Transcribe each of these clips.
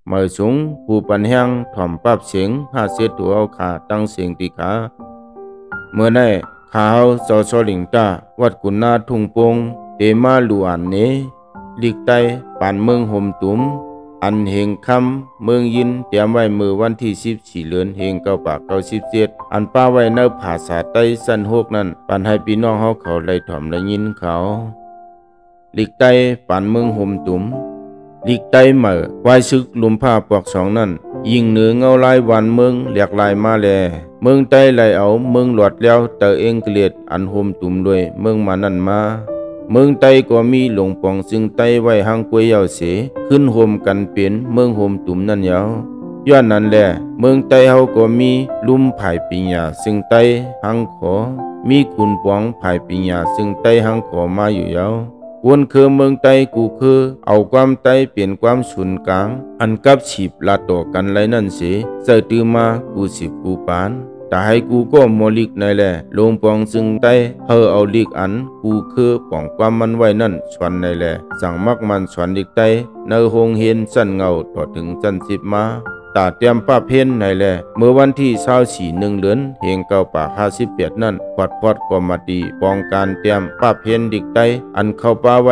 เมื่อสูงผู้ปันแห้งถ่อมปับเสียงหาเสียตัวเอาขาตั้งเสียงตีขาเมื่อได้ข่าวสอสลิงตาวัดกุนาทุ่งปงเตมาลูอันเนลิกไตปานเมืองห่มตุมอันเฮงคำเมืองยินเตรียมไว้มือวันที่14เดือนเฮงเก้าปาก97อันป้าไว้ในภาษาไต้สั้น6นั้นปันให้พี่น้องเฮาเขาได้ถ่อมได้ยินเขาลิกไตปานเมืองห่มตุมลิกไตเหม่อไว้ซึกลุมผ้าปอกสองนั้นยิงเหนือเงาลายวันเมืองเรียกลายมาแลเมืองไต้ไหลเอาเมืองหลอดแล้วเตอเองเกลียดอันห่มตุมด้วยเมืองมานั่นมาเมืองไต้ก็มีหลวงปองซึ่งไต้ไว้หางกวยยาวเสขึ้นห่มกันเป็นเมืองห่มตุมนั่นยาวย้อนนั้นแหละเมืองไต้เฮาก็มีลุ่มไผ่ปิญญาซึ่งไต้หางขอมีขุนปองไผ่ปิญญาซึ่งไต้หางขอมาอยู่ยาววนคือเมืองไต้กูคือเอาความไต้เปลี่ยนความศูนย์กลางอันกับฉีบลาต่อกันไรนั่นเสียเสตือมากูสิบกูปานแต่ให้กูก็โมลิกในแหละลงปองซึ่งไต้เฮอเอาลิกอันกูคือป่องความมันไว้นั่นสวนในแหละสั่งมักมันสวนลิกไต้เนอหงเห็นสั้นเงาต่อถึงสั้น10มาตาเตรียมป้าเพ้นในแหละเมื่อวันที่24 1 เดือนเฮงเก้าปาก58นั่นพอดก็มาตีปองการเตรียมป้าเพ้นดิกไต้อันเข้าป้าไว้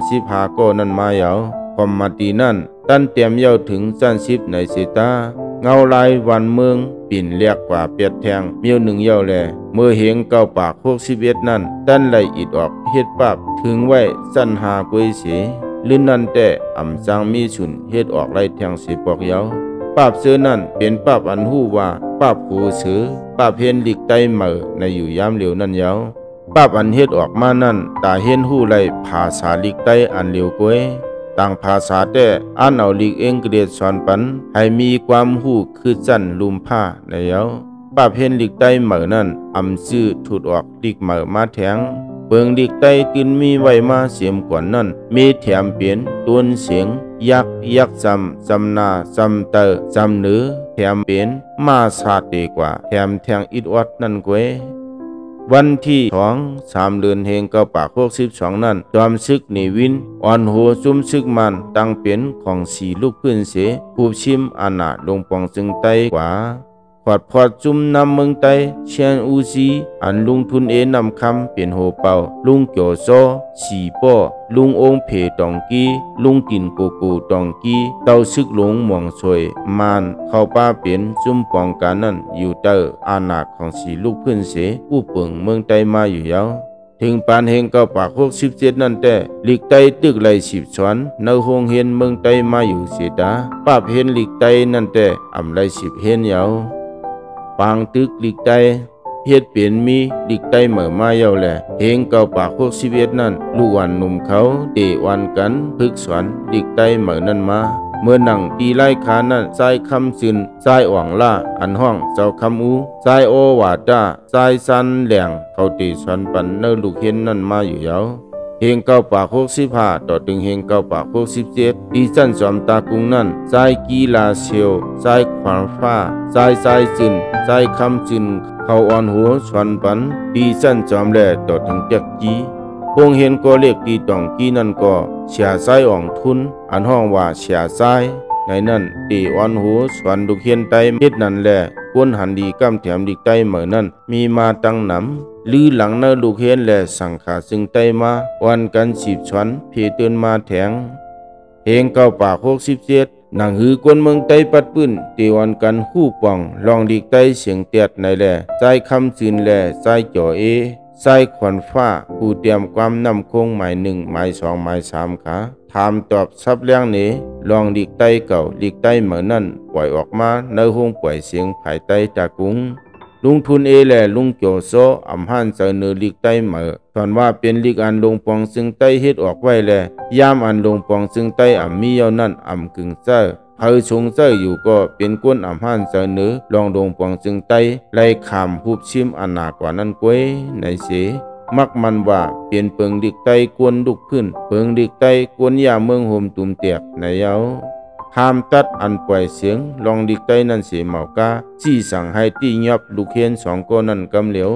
35ก็นั่นมายาวคอมมาตีนั่นตั้นเตรียมเย้าถึงสั้น10ในเสตาเงาลายวันเมืองปิ่นเรียกกว่าเปียดแทงเมียวหนึ่งเย้าแลเมื่อเฮงเก้าปาก61นั่นตั้นไหลอิดออกเฮ็ดปากถึงไว้สั้นหากวยเสลื่นนั่นแต่อ่ำจางมีฉุนเฮ็ดออกไล่แทงสิปอกเย้าปาบเสือนั่นเป็นปาบอันหู้ว่าปาบหูเสือปาบเห็นลิกไตเหม่อในอยู่ยามเหลียวนั่นเย้าปาบอันเฮ็ดออกมานั่นตาเห็นหู้ไล่ภาษาลิกไตอันเหลียวกวยต่างภาษาแต่อ่านเอาลิกเองเกลียดสอนปันให้มีความหู้คือจันลุมผ้าในเย้าปาบเห็นลิกไตเหม่อนั่นอำซื่อถูดออกลิกเหม่อมาแทงเปิงลิกไตตินมีไว้มาเสียมกว่านั่นมีแถมเปลี่ยนต้นเสียงยักจำนาจำเตอจำเนื้อแถมเป็นมาสาดีกว่าแถมแทงอิดวัดนั่นกวยวันที่3 เดือนเฮงเก้าปาก62นั่นจอมซึกนิวินอ่อนโหซุ่มซึกมันตั้งเป็นของสีลูกพื้นเสผู้ชิมอาณาลงปองจึงไตกว่าพอดจุ่มนำเมืองไต้เชียนอูซีอันลุงทุนนำคำเป็นโหเป่าลุงเกี่ยวโซสีป้อลุงองเพตองกีลุงกินโกโก้ตองกีเต้าซึกหลงหม่องสวยมานเข้าป้าเป็นจุ่มปองการนั่นอยู่เตออาณาของสีลูกพื้นเสผู้เปิงเมืองไต้มาอยู่ยาวถึงปานเฮงเก้าปาก67นั่นแต่ลิกไตตึกไหล10 สวนเนอหงเห็นเมืองไต้มาอยู่เสียดาป้าเห็นลิกไตนั่นแต่อำไหล10เห็นยาวปางตึกลิกไตเฮ็ดเปลี่ยนมีลิกไตเหม่อมาเย้าแลเฮงเก้าปาก61นั่นลูกวันหนุ่มเขาเตวันกันพึกสวนลิกไตเหม่อนั่นมาเมื่อนั่งตีไล่ขานั่นซ้ายคำซึนซ้ายอ่วงล่าอันห้องเจ้าคำอูซ้ายโอวาดาซ้ายสันแหลงเขาตีสวนปันเนอลูกเห็นนั่นมาอยู่ยาวเฮงเก้าปาก65ต่อถึงเฮงเก้าปาก67ดีจันจอมตากุงนั่นซ้ายกีฬาเซียวซ้ายขวานฟ้าซ้ายจึนซ้ายคำจึนเขาอ่อนหัวสวนปันดีจันจอมแลต่อถึงเจ็กจีพงเห็นก็เรียกตีตองกีนั่นก็เสียซ้ายอ่องทุนอันห้องว่าเสียซ้ายในนั่นตีอ่อนหัวสวนดุเขียนไตเม็ดนั่นแหละกวนหันดีกำแถมดิกไตเหมือนนั่นมีมาตั้งนำลือหลังเนอลูกเห็นและสังขาซึ่งไตมาวันกัน10 ชวนเพเตือนมาแถงเฮงเก้าปาก67นางหือกวนเมืองไตปัดปื้นตีวันกันคู่ป่องลองดิกไตเสียงเตียดในแหละใจคำจืนแหละใจจ่อใจขวัญฟ้าผู้เตรียมความนำคงหมาย1หมาย2หมาย3ขาถามตอบซับเลี้ยงนี้ลองดิกไตเก่าดิกไตเหมือนนั่นปล่อยออกมาเนื้อหงปล่อยเสียงภายใต้ตากุ้งลุงทุนแหละลุงโจโซอำหันเสนอลิกไตเหมือตอนว่าเป็นลิกอันลงปองซึ่งไตเฮ็ดออกไว้แลยามอันลงปองซึ่งไตมีเยานั่นกึ่งเซอเฮาชงเซออยู่ก็เป็นก้นอำหันเสนอลองลงปองซึ่งไตไล่ขามหุบชิมอันหนากว่านั้นกวยในเสมักมันว่าเปลี่ยนเปิงดิกไตกวนลุกขึ้นเปิงดิกไตกวนยาเมืองโฮมตุ่มเตียกในเยาห้ามตัดอันปล่อยเสียงลองดิกไตนั่นเสียเมากาจี้สั่งให้ตียับลูกเฮียน2 ก็นั่นกำเหลียว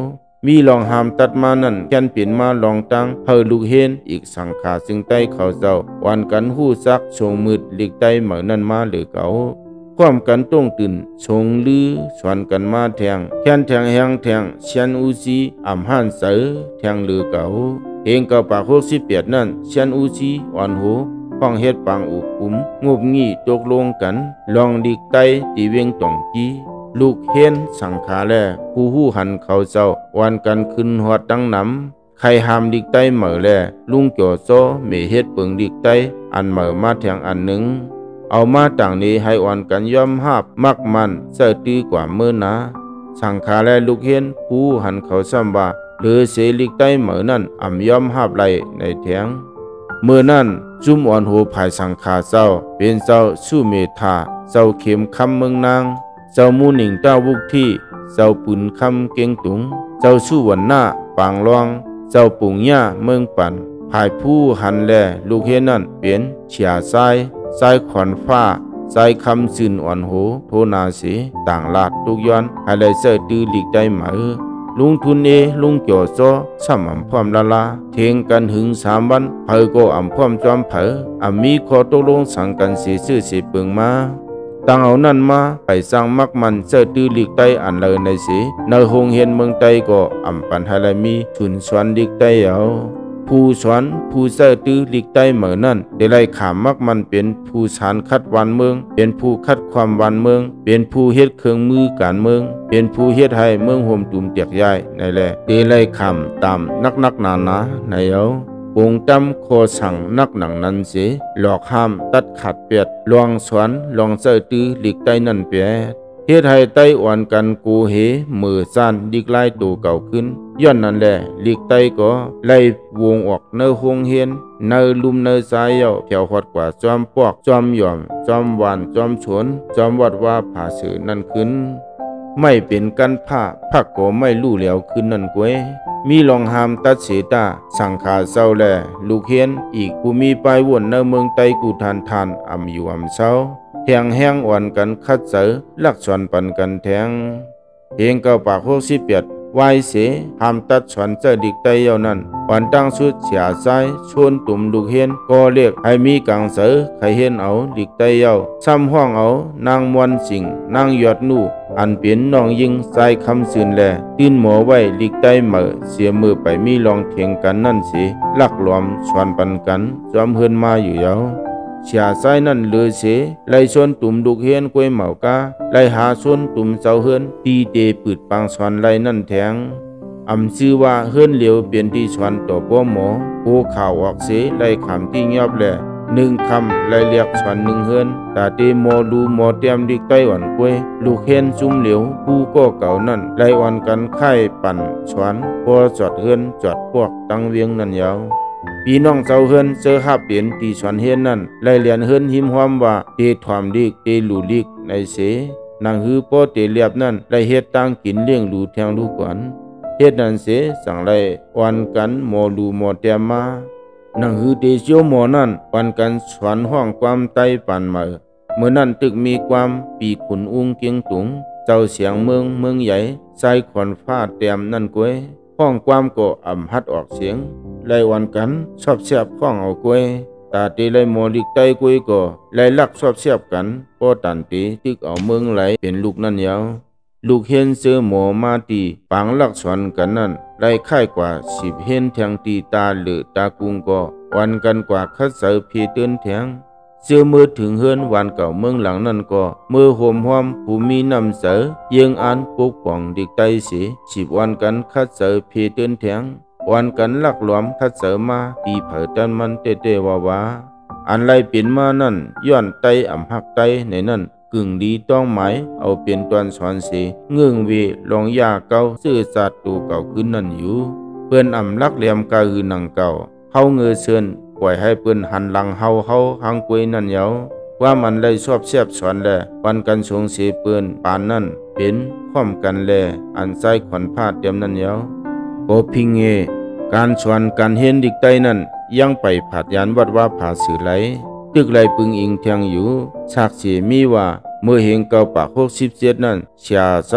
มีลองหามตัดมานั่นแกนเปลี่ยนมาลองตั้งเฮอลูกเฮนอีกสังขาซึ่งใต้เขาเจ้าวันกันหู้ซักชงมืดหลีกใต้เหมือนนั่นมาหรือเก่าความกันต้องตื่นชงลือสวนกันมาแทงแค้นแทงแหงแทงเชียนอูซีอ่ำหันเสือแทงหรือเก่าเองเก่าปาก68นั่นเชียนอูซีอ่อนหูห้องเฮ็ดปางอุกุมงบงี้ตกลงกันลองดิกไตตีเวงตองกี้ลูกเฮนสังขาแลผู้หู้หันเขาเจ้าวันกันขึ้นหอดตั้งน้ำใครหามดิกไตเหม่อแลลุงจ่อโซเมเฮ็ดเปิงดิกไตอันเหม่อมาแทงอันหนึ่งเอามาต่างนี้ให้อ่อนกันย่อมหาบมักมันเสื่อตื้อกว่าเมื่อนะสังขาแลลูกเฮนผู้หันเขาซ้ำว่าหรือเสลิกไตเหม่อนั่นอ่ำย่อมหาบไหลในแทงเมื่อนั่นจุ่มอ่อนหูภายสังขาเจ้าเป็นเจ้าสู้เมธาเจ้าเข็มคำเมืองนางเจ้ามูหนิงต้าวุกที่เจ้าปุ่นคำเก่งตุงเจ้าสู้วันหน้าปางรองเจ้าปุ่งย่าเมืองปั่นภายผู้หันแลลูกเฮนั่นเป็นเฉียซ้ายขอนฟ้าซ้ายคำสื่นอ่อนหูโทนาสีต่างลาดทุกย้อนให้เลยเสดตื้อหลีกได้ไหมลุงทุนลุงจ่อโซซ้ำอ่ำพร้อมละเทงกันหึง3 วันเผอก็อ่ำพร้อมจอมเผออ่ำมีขอตกลงสั่งกันเสียชื่อเสียเปิงมาตั้งเอานั่นมาไปสร้างมักมันเสดตื้อหลีกได้อันเลยในสีในหงเห็นเมืองไตก็อ่ำปันให้เลยมีทุนสวนหลีกได้เอาผู้สอนผู้เสดตื้อหลีกได้เหมือนนั่นได้ไล่ขามมักมันเป็นผู้สารคัดวันเมืองเป็นผู้คัดความวันเมืองเป็นผู้เฮ็ดเครื่องมือการเมืองเป็นผู้เฮ็ดให้เมืองห่มตุ่มเตียกใหญ่ในแลได้ไล่ขามตามนักหนาในเอาปงจำโคสั่งนักหนังนั้นเสียหลอกห้ามตัดขาดเปียดลองสวนลองเสดตื้อหลีกได้นั่นเปียเฮ็ดให้ไต้อ่อนกันกูเหมือซ่านดิกไล่ตัวเก่าขึ้นย้อนนั่นแหละลีกไต้ก็ไล่วงออกเนื้อหงเฮียนเนื้อลุมเนื้อสายเยาเพียวหอดกว่าจอมปอกจอมหย่อมจอมหวานจอมฉวนจอมวัดว่าผ่าสื่อนั่นขึ้นไม่เป็นกันผ้าพักก็ไม่รู้แล้วขึ้นนั่นกวยมีลองหามตัดเสตาสังขาเศร้าแลลูกเฮียนอีกผู้มีไปวนเนื้อเมืองไต้กูทานอ่ำอยู่อ่ำเศร้าแทงแห้งอ่อนกันคัดเสือลักชวนปันกันแทงเองเก่าปาก68วายเสหามตัดชวนเจอดิกไตเยานั้นวันตั้งสุดเสียซ้ายชวนตุ่มลูกเฮียนก็เรียกให้มีกังเสือใครเห็นเอาดิกไตเยาซ้ำห้องเอานางมวนสิงนางยอดนู่อันเป็นน้องยิงใส่คำสื่นแลตื่นหมอไว้ดิกไตเหม่อเสียมือไปมีลองเถียงกันนั่นสิลักหลอมชวนปันกันจอมเฮือนมาอยู่เยาเสียใจนั่นเลือเสไล่ชนตุ่มดุกเฮียนกวยเหมากาไล่หาชนตุ่มเสาเฮือนตีเตปืดปังสอนไล่นั่นแทงอำชื่อว่าเฮือนเหลียวเปลี่ยนที่สอนต่อป้อหมอโกข่าวออกเสไล่คำที่เงียบแหละ1 คำไล่เรียกสอน1 เฮือนตาเตโมดูหมอเตรียมดิกไต้หวันกวยลูกเฮียนจุ่มเหลียวผู้ก็เก่านั่นไล่อ่อนกันไข่ปั่นสอนพอจอดเฮือนจอดพวกตั้งเวียงนั่นยาวพี่น้องเจ้าเฮือนเจอหับเปลี่ยนตีสวนเฮียนนั่นไล่เลียนเฮือนหิมหอมว่าเตถอมดิกเตลูลิกในเสนางฮือป้อเตเรียบนั่นไล่เฮ็ดตั้งกินเลี้ยงลูแทงลูกก่อนเฮ็ดนั่นเสสั่งไล่วันกันหมอลูหมอเตมานางฮือเตเจียวหมอนั่นวันกันสวนห้องความไต้ปันมาเมื่อนั้นตึกมีความปีขุนอุ้งเกียงตุงเจ้าเสียงเมืองใหญ่ใส่ขอนฟ้าเต็มนั่นกวยห้องความก็อ่ำฮัดออกเสียงไล่วันกันชอบเสียบข้องเอากวยตาตีไล่โมลิกไตกวยก็ไล่ลักชอบเสียบกันป้อตันตีตึกเอาเมืองไหลเป็นลูกนั่นยาวลูกเห็นเสือหมอมาตีปังลักสวนกันนั่นไล่ค่ายกว่า10เห็นแทงตีตาหรือตากุงก็วันกันกว่าคัดเสือพีเตือนแทงเสือมือถึงเฮือนวันเก่าเมืองหลังนั่นก็มือห่มหอมผู้มีน้ำเสือเยียงอันปกป้องดิกไตสี10 วันกันคัดเสือพีเตือนแทงวันกันลักหลวมคัดเสริมมาตีเผยตันมันเตว่าอันไรเปลี่ยนมานั่นย้อนไตอ่ำหักไตในนั่นกึ่งดีต้องหมายเอาเปลี่ยนตอนสอนเสีเงื่องเวลองยาเก่าซื่อสัตว์ตัวเก่าขึ้นนั่นอยู่เปิ้นอ่ำลักเหลี่ยมกะหือหนังเก่าเฮาเงือเชิญปล่อยให้เปิ้นหันหลังเฮาหังกวยนั่นเยาว่ามันเลยชอบเสียบสอนแลวันกันสงเสียเปิ้นปานนั่นเป็นพร้อมกันแลอันใส่ขวัญผ้าเตรียมนั่นเยาโอพิงเอการชวนการเห็นดิกไตนั้นยังไปผัดยานวัดว่าผาสื่อไหลตึกไหลปึงอิงเทียงอยู่ฉากเสียมีว่าเมื่อเห็นเก่าปาก67นั่นเสียซ้าย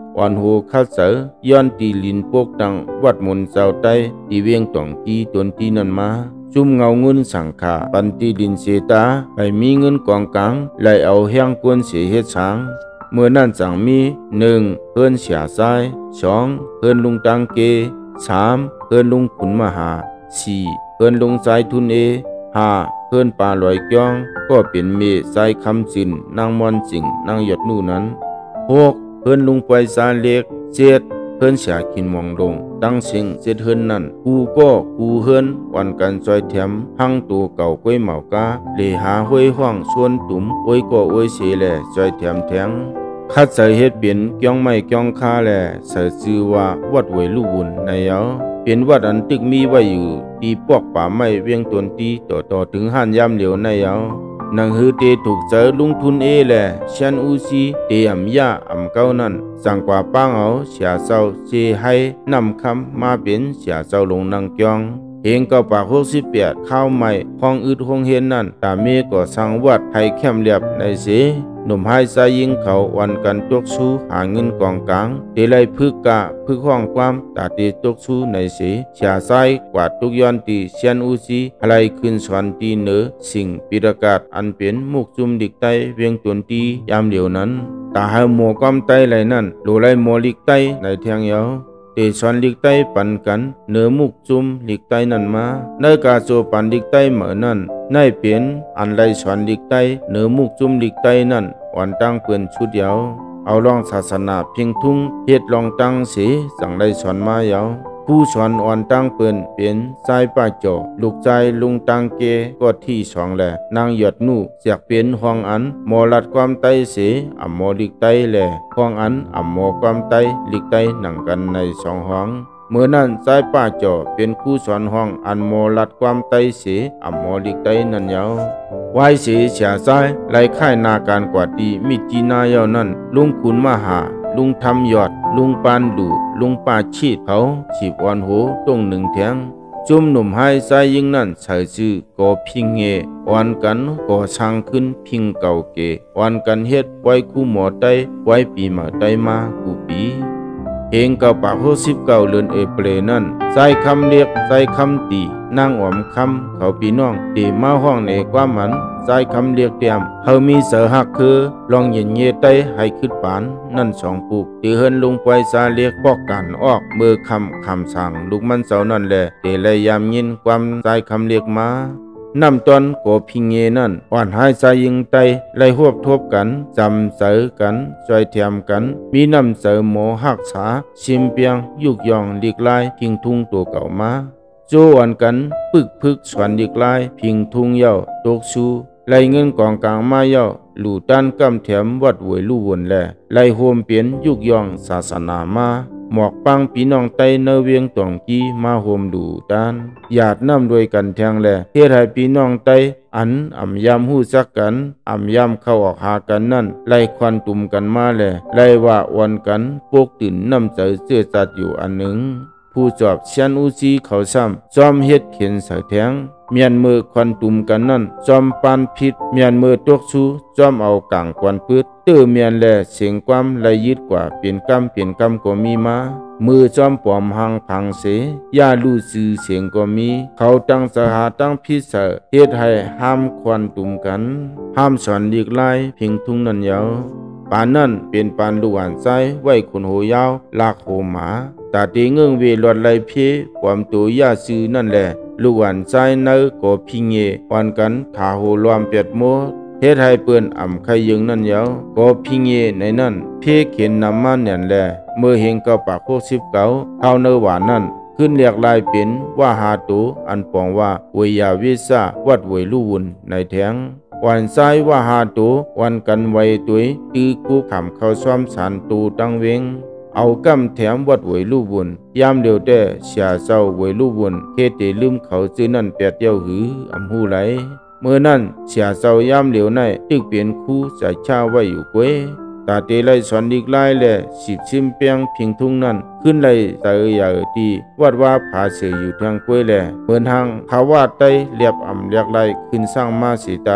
วันโหคัดเสย้อนตีลินพวกดังวัดมนเจ้าใต้ตีเวียงตองกีตนตีนันมาจุ่มเงาเงินสังขาปันตีดินเสตาไปมีเงินกองกลางไหลเอาแห้งกวนเสียเฮ็ดช้างเมื่อนั้นจังมี1เพื่อนเสียซ้าย2เพื่อนลุงตังเก3เพื่อนลุงขุนมหา4เพื่อนลุงสายทุน5เพื่อนป่าลอยจ้องก็เป็นเมสายคำจินนางมอนจิงนางหยดนู่นั้น6เพื่อนลุงปล่อยสาเล็ก7เพื่อนเสียขินมองลงตั้งสิงเจ็ดเฮินนั่นกูก็กูเฮินวันกันจอยแถมหังตัวเก่าก้วยเหมากาเลหาห้วยห้องชวนตุ่มโอ้ยก็โอ้ยเสแลจอยแถมแทงคัดใส่เฮ็ดเป็นเกี่ยงไม่เกี่ยงคาแลใส่ชื่อว่าวัดไว้ลู่วุ่นในเยาเป็นวัดอันตึกมีไว้อยู่ตีปอกป่าไม้เวียงตนตีต่อถึงหันยามเหลียวในเยานังฮือเตถูกเจอลุงทุนแลเชียนอูซีเตอำยาอำเก้านั่นสั่งกว่าป้างเอาเสียเศร้าเจให้นำคำมาเป็นเสียเศร้าลงนางจองเฮงก็ปาก68ข้าวใหม่ห้องอึดห้องเฮียนนั่นตาเมก็สั่งวัดให้เข้มเรียบในเสหนุ่มให้สายยิงเขาวันกันตกสู้หาเงินกองกลางเตไลพึกกะพึกห้องความตาเตตกสู้ในเสเสียสายกว่าทุกย้อนตีเชียนอูซีอะไรขึ้นสวนตีเหนือสิ่งปิรากาศอันเป็นมุกจุมดิกไตเวียงตนตียามเดียวนั้นตาให้หมอความไตไหลนั่นโลไลหมอลิกไตในเทียงเยาเตสอนลิกไตปันกันเนื้อมุกจุมลิกไตนั่นมาในกาโจปันลิกไตเหมือนนั่นในเปลี่ยนอันไรสอนลิกไตเนื้อมุกจุมลิกไตนั่นวันตั้งเปืนชุดยาวเอาลองศาสนาเพียงทุ่งเฮ็ดลองตั้งสีสั่งไรสอนมายาวผู้สอนอ่อนตั้งเปืนเป็นสายป้าจอลูกใจลุงตังเกก็ที่2แลนางหยดนู่เสียกเป็นห้องอันหมอลัดความไตเสอำหมอลิกไตแลห้องอันอำหมอความไตลิกไตหนังกันใน2ห้องเมื่อนั้นสายป้าจอเป็นผู้สอนห้องอันหมอลัดความไตเสอำหมอลิกไตนั่นยาววายเสเสียซ้ายไล่ค่ายนาการกว่าดีมิจีนายาวนั่นลุงขุนมหาลุงทำยอดลุงปานดูลุงป่าชีดเขาฉีบอ่อนโหตรง1แทงจุ่มหนุ่มให้สายยิงนั่นใส่ชื่อก็พิงเงวันกันก็ช่างขึ้นพิงเก่าเกวันกันเฮ็ดไว้คู่หมอไตไว้ปีมาไตมากูปีเองกับปาก69เดือนเอเปรนั่นใส่คำเรียกใส่คำตีนางออมคำเขาพี่น้องตีมาห้องในความมันใส่คำเรียกเตรียมเฮามีเสือหักคือลองเย็นเยไตให้ขึ้นปานนั่น2ปุกตีเฮินลงไปซาเรียกปอกกันออกมือคำสั่งลูกมันเสานั่นแหละเตเลยยามยินความใส่คำเรียกมานำตอนโกพิงเงนั่นอ่อนหายใจยิงไตไล่หวบทบกันจำเสือกันจอยเทียมกันมีน้ำเสือหมอหักษาชิมเปียงยุกยองหลีกลายพิงทุ่งตัวเก่ามาโจวันกันพึกสวนหลีกลายพิงทุ่งเย้าตกชูไล่เงินกองกลางมาเย้าหลู่ด้านกำแถมวัดหวยลู่วนแลไล่โฮมเปลี่ยนยุกยองศาสนามาหมอกปังพี่น้องไตเนเวียงตองกี้มาโฮมดูด้านหยาดน้ำด้วยกันแทงแลเฮ็ดให้พี่น้องไตอันอำยามหู้จักกันอำยามเข้าออกหากันนั่นไล่ควันตุ่มกันมาแลไล่ว่าวันกันพวกตื่นน้ำใจเสื้อจัดอยู่อันหนึ่งผู้จอบเชียนอูซีเขาซ้ำจอมเฮ็ดเข็นใส่แทงเมียนมือควันตุ่มกันนั่นจอมปานพิษเมียนมือตกชูจอมเอากางควันพืชตื้อเมียนแลเสียงความละยิดกว่าเปลี่ยนกำก็มีมามือจอมปอมหังพังเสยาลู่ซื่อเสียงก็มีเขาตั้งสหาตั้งพิเศษเฮ็ดให้ห้ามควันตุ่มกันห้ามสอนหลีกไล่พิงทุ่งนั่นยาวปานนั่นเป็นปานลูกอ่านใจไว้คนโหยาวลากโหหมาตาตีเงื่งเวลอดไหลเพความตัวยาซื่อนั่นแหละลูกอ่านใจเนอก็พิงเงวันกันขาโหรวมเปียดโมเฮ็ดให้เปิ้นอ่ำไข่ยึงนั่นยาวก็พิงเงในนั่นเพเข็นนำมาเนี่ยแลเมื่อเฮงก็ปาก69เฮาเนอหวานนั่นขึ้นเรียกลายเป็นว่าหาตูอันปองว่าเวยาวิสาวัดเวยลู่วุ่นในแทงวันซ้ายว่าหาตูวันกันไว้ตุยตื้อกู้ขำเข้าซ้อมสารตูตั้งเวงเอากำแถมวัดหวยลู่วุ่นยามเดียวแต่เสียเศร้าหวยลู่วุ่นเฮ็ดให้ลืมเขาซื้อนั่นแปดเดียวหืออำหูไหลเมื่อนั้นเสียเศร้ายามเหลียวในตึกเปลี่ยนคู่ใส่ชาไว้อยู่เก้ตาเตไลสอนอีกลายแล10ชิมเปียงพิงทุ่งนั้นขึ้นไลตาอย่าตีวัดว่าผาเสืออยู่ทางเก้แลเหมือนทางภาวะไตเรียบอ่ำเรียกไลขึ้นสร้างมาสีตา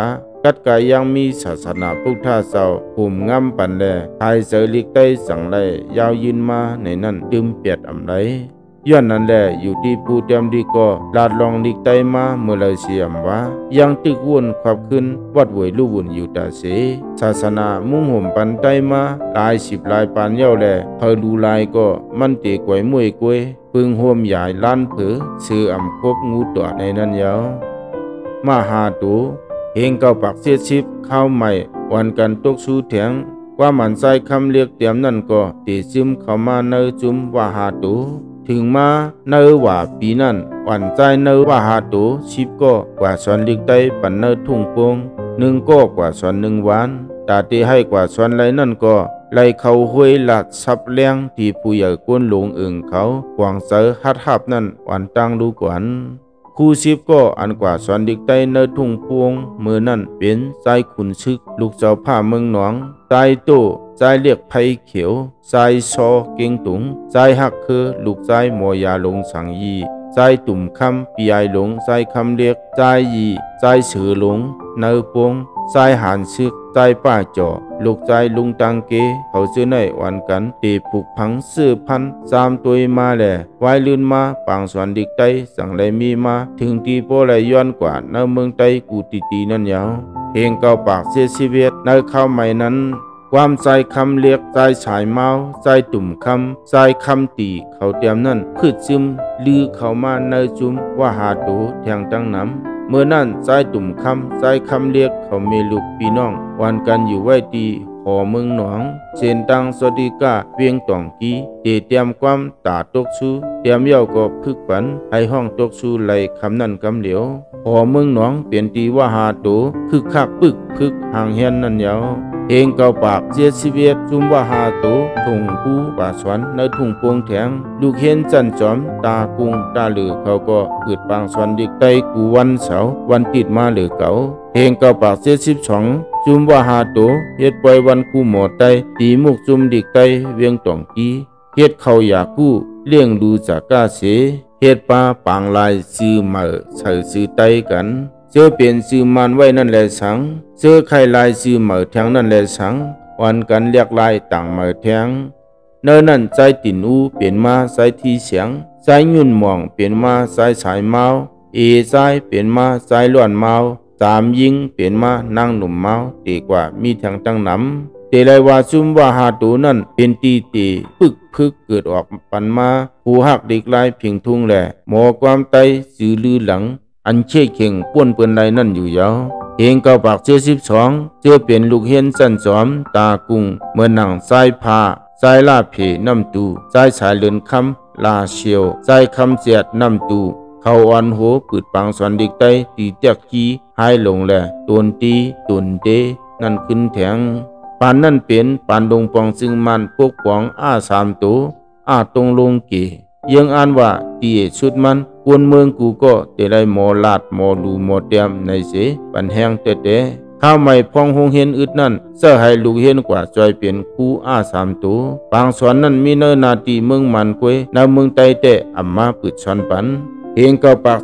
กัดกายยังมีศาสนาพุทธเจ้าภูมิงามปันแลไทยเสลิกได้สังไลยาวยืนมาในนั้นดื่มเปียดอำไรย้อนนั้นแหละอยู่ที่ผู้เตรียมดีก็ลาดลองลิกไตมาเมื่อไรเสียมว่ายังตึกวนขับขึ้นวัดหวยลู่วุ่นอยู่ตาเสศาสนามุ่งห่มปันไตมาหลายสิบหลายปานเย้าแลเพอดูลายก็มันเตะกวยมวยกวยปึงห่วมใหญ่ล้านเผือซื้ออำคบงูตัวในนั้นยาวมาหาตูเฮงเก้าปักเสียชิบเข้าใหม่วันกันตกสู้แถงว่ามันใส่คำเรียกเตรียมนั่นก็ตีซึมเข้ามาเนอจุมว่าหาตูถึงมาเนอว่าปีนั้นวันใจเนอว่าหาตูชิบก็กว่าสอนลิกได้ปันเนอทุ่งโป่งหนึ่งก็กว่าสอนหนึ่งวันตาตีให้กว่าสอนไรนั่นก็ไล่เขาห้วยหลัดซับเลี้ยงที่ผู้ใหญ่กวนหลงอึ่งเขาหวังเสอฮัดหับนั่นวันตั้งดูกวนคู่ชิบก็อันกว่าสอนดิกได้เนอทุ่งพวงมือนั่นเป็นใจขุนชึกลูกเจ้าผ้าเมืองหนองใจโตใจเรียกไผ่เขียวใจซอเก่งตุงใจหักคือลูกใจหมอยาหลงสังยีใจตุ่มคำปีไอหลงใจคำเรียกใจยีใจเสือหลงเนอปงใจหันซึกใจป้าจ่อลูกใจลุงตังเกเขาซื้อในวันกันตีผูกพังซื้อพันสามตัวมาแหล่ไว้ลื่นมาปางสวนดิกไตสั่งไรมีมาถึงตีโปไหลย้อนกว่าในเมืองไตกูตีนั่นยาวเฮงเก้าปากเสียชีวิตในข้าวใหม่นั้นความใจคำเรียกใจฉายเมาใจตุ่มคำใจคำตีเขาเตรียมนั่นพืชซึมลือเข้ามาในจุมว่าหาตูแทงตั้งน้ำเมื่อนั้นใจตุ่มคำใจคำเรียกเขาเมลูกพี่น้องวันกันอยู่ไว้ดีหอเมืองหนองเส้นตังสติกาเวียงตองกีเตรียมความตาตกชูเตรียมเย้าก็พึกปันให้ห้องตกชูไหลคำนั้นคำเหลียวหอเมืองหนองเปลี่ยนตีว่าหาตูคึกคักพึกห่างเฮียนนั่นยาวเองเก้าปากเสียชีวิตจุมว่าหาโตทุ่งผู้ป่าสวนในทุ่งโป่งแถงลูกเห็นจันจอมตากุ้งตาเหลือเขาก็เกิดปางสวนดิกไตกูวันเสาร์วันติดมาเหลือเก่าเองเก้าปากเสีย12จุมว่าหาโตเฮ็ดปล่อยวันคู่หมอไตตีมุกจุมดิกไตเวียงตองกีเฮ็ดเขาอยากกู้เลี้ยงดูจากกาเสเฮ็ดปลาปางลายซื้อมาใส่ซื้อไตกันเจอเปลี่ยนซื้อมันไว้นั่นแหละสังเจอไข่ลายซื้อเหมือแทงนั่นแหละสังวันกันเรียกลายต่างเหมือแทงเนินนั่นใจตินอูเปลี่ยนมาใจทีเสียงใจยุ่นมองเปลี่ยนมาใจสายเมาใจเปลี่ยนมาใจล้วนเมาตามยิงเปลี่ยนมานั่งหนุ่มเมาดีกว่ามีทางตั้งน้ำเตลัยว่าซุ่มว่าหาตูนั่นเป็นตีพึกเกิดออกปันมาผู้หักเด็กลายเพียงทุ่งแหล่หมอความไตสื่อลือหลังอันเช่เข่งป้วนเปื้อนไรนั่นอยู่ยาวเองเก้าปากเ12เจอเปลี่ยนลูกเฮียนสั้นจอมตากุ้งเมื่อนั่งสายผ้าสายลาเพน้ำตูสายสายเลือนคำลาเชียวสายคำเสียดน้ำตูเขาอ่อนโหปืดปังสอนดิกไตตีเตียกจีหายลงแหละตุนตีตุนเตนั่นขึ้นแถงปานนั่นเป็นปานดงปองซึ่งมันพวกปอง3ตัวตรงลงเกยังอ่านว่าตีชุดมันกวนเมืองกูก็เตไลหมอลาดหมอดูหมอเตียมในเสปันแห้งเตข้าวใหม่พองหงเห็นอึดนั่นเสื้อให้ลูกเห็นกว่าจอยเปลี่ยนคู่3ตัวบางสวนนั่นมีเนินนาตีเมืองมันกวยนาเมืองไตเตะอัมมาปืดชอนปันเองเก้าปาก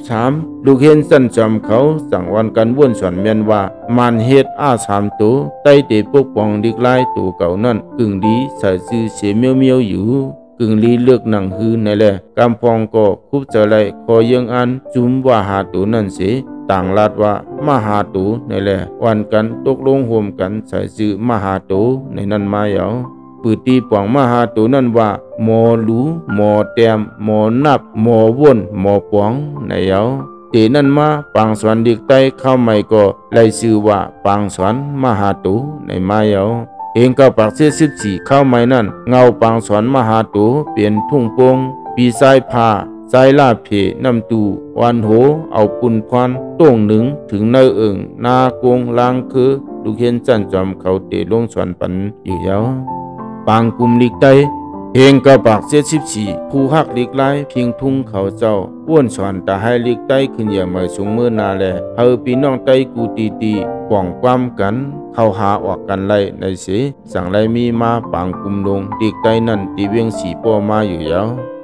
13ลูกเห็นสั้นจอมเขาสั่งวันกันว่นสวนเมียนว่ามันเฮ็ด3ตัวไตเตะปกป้องดิกลายตัวเก่านั่นกึ่งดีใส่ซื้อเสียเมียวอยู่กึ่งลีเลือกหนังฮือในแหละกำพองก็คุบเจอไรคอยังอันจุมว่าหาตูนั่นเสต่างลาดว่ามหาตูในแหละวันกันตกลงห่วมกันใส่ซื้อมหาตูในนั้นมาเหยาปืตีป่องมหาตูนั่นว่าหมอหลูหมอแต้มหมอนับหมอว่นหมอป่องในเหยาเตนั่นมาปางสวนดิกไตเข้าใหม่ก็ไล่ชื่อว่าปางสวนมหาตูในมาเหยาเองก็ปากเสีย14เข้าไม่นั่นเงาปางสวนมหาตูเปลี่ยนทุ่งโป่งปีสายผ้าสายลาเพน้ำตูวันโหเอาปุ่นควันต้งหนึ่งถึงเนื้อเอิงนากงลางคือลูกเห็นจันจอมเขาเตะลงสวนปันอยู่ยาวปางกุมลิกไตเองก็ปากเสีย14ผู้หักลิกไล่เพียงทุ่งเขาเจ้าอ้วนสวนตาให้ลิกไตขึ้นอย่าเมื่อสูงเมื่อนาแลเฮาพี่น้องไตกูตีป่องความกันเข้าหาออกกันไล่ในเสสั่งไล่มีมาปางกุมลงดิกไตนั่นตีเวียงสีป้อมาอยู่ยาว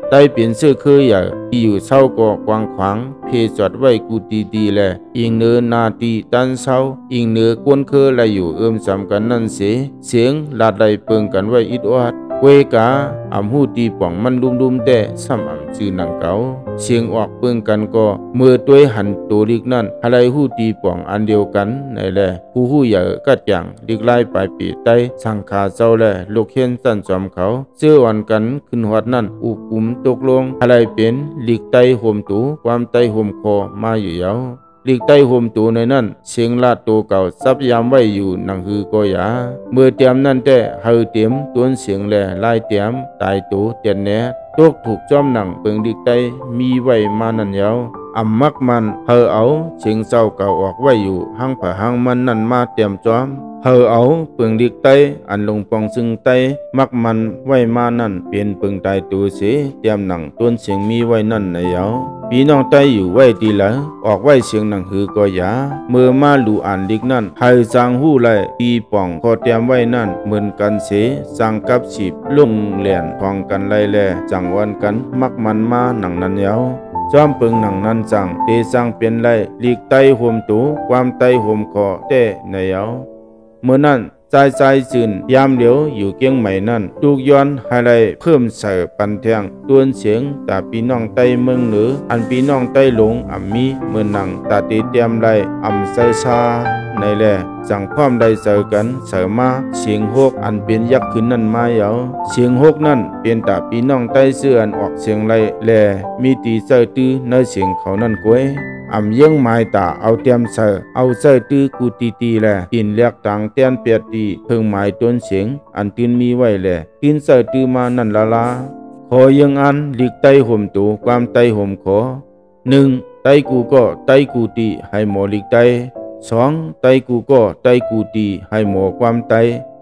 ไต้เปลี่ยนเสื้อคืออย่าที่อยู่เศร้าก่อกวางขวางเพจอดไว้กูตีแลอิงเนื้อนาตีตันเศร้าอิงเนื้อกวนคือและอยู่สำกันนั่นเสียงลาดไหลเปิงกันไว้อิดวัดเวกาอำหูตีป่องมันลุมแต่ซ้ำอำจือหนังเก่าเสียงออกเปิงกันก็เมื่อตัวหันตัวลิกนั่นอะไรหูตีป่องอันเดียวกันในแลผู้หูใหญ่กัดอย่างลิกไล่ไปปีใต้สังขาเจ้าแลลูกเฮียนสั่นจอมเขาเสื้อวันกันขึ้นหอดนั่นอุกุมตกลงอะไรเป็นลิกไต้ห่มตูความไต้ห่มคอมาอยู่ยาวลิกใต้ห่มตูในนั้นเสียงลาดตัวเก่าซับยามไว้อยู่นังฮือก็ยาเมื่อเตรียมนั่นแต่เฮาเตรียมต้นเสียงแลลายเตรียมตายตัวเตียนแหนตกถูกจอมหนังเปิงลิกใต้มีไว้มานั่นยาวอำมักมันเฮาเอาเสียงเศร้าเก่าออกไว้อยู่ห้างผาห้างมันนั่นมาเตรียมจอมเฮาเอาเปิงลิกใต้อันลงปองซึ่งใต้มักมันไว้มานั่นเป็นเปิงตายตัวเสเตรียมหนังต้นเสียงมีไว้นั่นในยาวพี่น้องใต้อยู่ไว้ดีละออกไว้เสียงหนังหือก็อย่าเมื่อมาลูอ่านลิกนั่นให้จางหู้ไล่ตีป่องก็เตรียมไว้นั่นเหมือนกันเสจางกับฉีบลงแหลนทองกันไล่แลจังวันกันมักมันมาหนังนั้นยาวจอมเปิงหนังนั้นจังเตจังเป็นไรลีกไตห่มตูความไตห่มคอแต่ในยาวเมื่อนั้นใจจืนยามเหลียวอยู่เกียงใหม่นั่นตูกย้อนให้ไรเพิ่มเสิปันเทียงต้วนเสียงตาพี่น้องไตเมืองเหนืออันพี่น้องไตหลงมีเมื่อนังตาตีเตรียมไรเสชาในแลจังพร้อมได้เจอกันเสมาเสียงฮกอันเป็นยักษ์ขึ้นนั่นมาเยาเสียงฮกนั่นเป็นตาพี่น้องไตเสื้ออันออกเสียงไรแลมีตีเจอตื้อในเสียงเขานั่นกวยยังหมายตาเอาเตรียมเสเอาเสตื้อกูตีแลกินเลียกตังเตียนเปียตีเพิ่งหมายต้นเสียงอันตื่นมีไว้แลกินเสตื้อมานั่นละขอยังอันลิกไตห่มตูความไตห่มขอ1ไตกูก็ไตกูตีให้หมอลิกไต2ไตกูก็ไตกูตีให้หมอความไต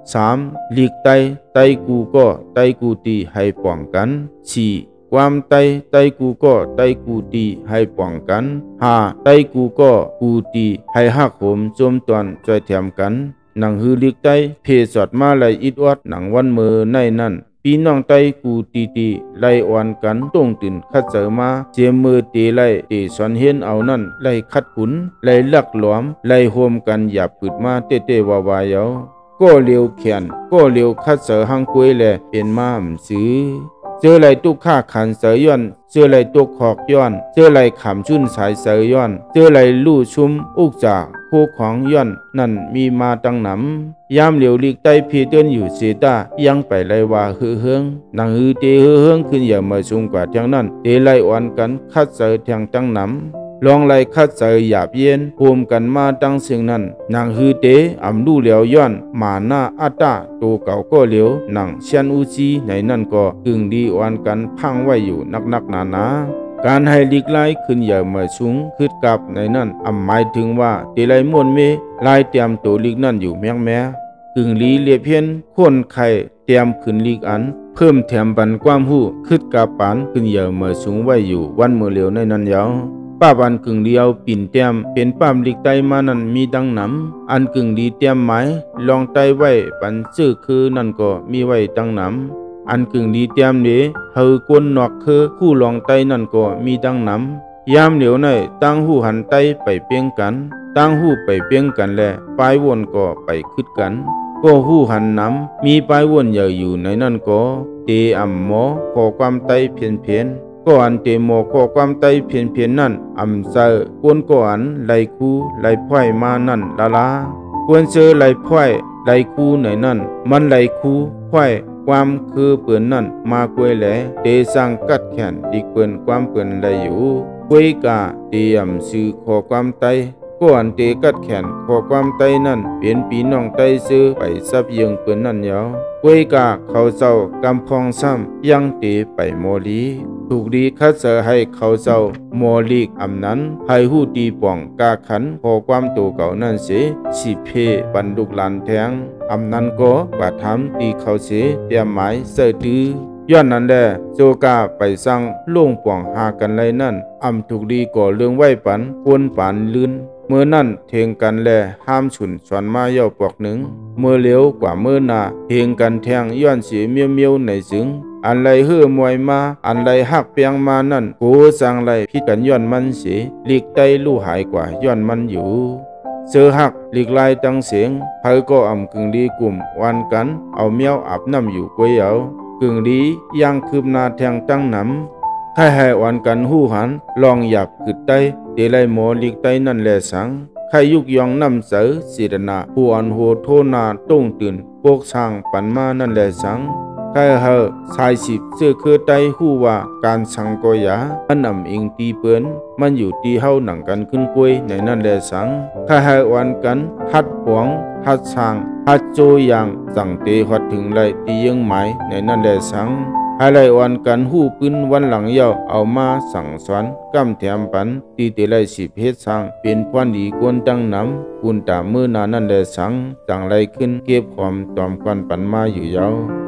3ลิกไตกูก็ไตกูตีให้ป้องกัน4ความไตกูก็ไตกูตีให้ป้องกัน5ไตกูก็กูตีให้หักโหมโจมตวนช่วยแถมกันหนังฮือลิกไตเพศอดมาไลอิดวัดหนังวันมือในนั่นพี่น้องไตกูตีไล่อ่อนกันต้องตื่นคัดเจอมาเจียมมือตีไล่ตีสอนเห็นเอานั่นไล่คัดขุนไล่ลักหลอมไล่โฮมกันหยาบปืดมาเตวาวายเอาก็เลียวเขียนก็เลียวคัดเจอหังกวยแลเป็นมาซื้อเจอไหลตุกข้าขันเสยย้อนเจอไหลตุกขอกย้อนเจอไหลขำชุ่นสายเสยย้อนเจอไหลลู่ชุ่มอุกจากคู่ของย้อนนั่นมีมาตั้งหนำยามเหลียวลีกใต้พีเตือนอยู่เสตายังไปไลว่าฮือเฮืองนางฮือเตฮือเฮืองขึ้นอย่ามาสูงกว่าทางนั้นเตไลอ่อนกันคัดเสยทางตั้งหนำลองไล่คัดเสยหยาบเย็นภูมิกันมาตั้งเสียงนั้นนางฮือเตลู่เหลียวย้อนมาหน้าอัตตาตัวเก่าก็เหลียวนางเชียนอูจีในนั่นก็กึ่งดีอ่อนกันพังไว้อยู่นักหนาการให้ลีกไล่ขึ้นอย่ามาสูงขึ้นกับในนั้นหมายถึงว่าเตไลมวนเมไล่เตรียมตัวลีกนั่นอยู่แม้กึ่งลีเลียเพียนคนไข่เตรียมขึ้นลีกอันเพิ่มแถมปันความหู้ขึ้นกับปานขึ้นอย่ามาสูงไว้อยู่วันเมื่อเหลียวในนั้นยาวป้าบันกึ่งเดียวปิ่นเตรียมเป็นป้ามลีกไตมานั้นมีดังหนำอันกึ่งดีเตรียมหมายลองไตไว้ปันชื่อคือนั่นก็มีไว้ดังหนำอันกึ่งดีเตรียมนี้เฮากวนนอกคือคู่ลองไตนั่นก็มีดังหนำยามเหลียวในตั้งหูหันไตไปเปียงกันตั้งหูไปเปียงกันแลปลายวนก็ไปคึดกันก็หูหันน้ำมีปลายวนใหญ่อยู่ในนั่นก็เตหมอขอความไตเพียนก็อันเตโมขอความไตเพียนนั่นเซอกวนก็อันไลคูไลพ่อยมานั่นละกวนเจอไลพ่อยไลคูไหนนั่นมันไลคูพ่อยความคือเปื่อนนั่นมากวยแหลเตสังกัดแขนดิกเปื่อนความเปื่อนไลอยู่กวยกาเตซื้อขอความไตก็อันเตกัดแขนขอความไตนั่นเป็นปีน้องไตซื้อไปซับยิงเปื่อนนั่นยาวกวยกาเขาเจ้ากำพองซ้ำยังเตไปโมลีถูกดีคัดเสให้เขาเจ้าโมลีกนั้นให้หูตีป่องกาขันพอความตัวเก่านั่นเสียสิเพบันดุกลานแทงนั้นก็ปะทำตีเขาเสียเตรียมหมายเสตื้อย้อนนั้นแหละโจกาไปสั่งล่วงป่องหากันไรนั่นถูกดีก่อเรื่องไหวปันกวนปานลื่นเมื่อนั่นเทงกันแลห้ามฉุนสอนมาเย่าปอกหนึ่งเมื่อเลี้ยวกว่าเมื่อนาเทงกันแทงย้อนเสียเมียวในจึงอันไรเฮือมวยมาอันไรหักเปียงมานั่นกูสังไรพิกันย้อนมันเสียหลีกไตลู่หายกว่าย้อนมันอยู่เสือหักหลีกลายตั้งเสียงไผก็อ่ำกึ่งดีกลุ่มวันกันเอาเมียวอาบน้ำอยู่กวยเอากึ่งดียังคืบนาแทงตั้งน้ำให้ให้วันกันหู้หันลองหยับกึดไตเตไลหมอหลีกไตนั่นแหละสังใครยุกยองนำเสือสิรนาผู้อันโหโทนาต้งตื่นโปกช่างปันมานั่นแหละสังใครเหอสายสิบเสื้อคือไตหู้ว่าการสังกอยาอันนำอิงตีเปื้อนมันอยู่ตีเฮาหนังกันขึ้นกวยในนั่นแหละสังใครให้วันกันฮัดหวงฮัดช่างฮัดโจยังสั่งเตหัดถึงไรตียังหมายในนั่นแหละสังอะไรวันกันหู้ปืนวันหลังเยาเอามาสั่งสอนกำแถมปันตีเตไลสิบเฮ็ดสังเป็นพวนดีกวนตั้งน้ำกุนตามือนานั่นแหละสังจังไรขึ้นเก็บความตอมควันปันมาอยู่ยาว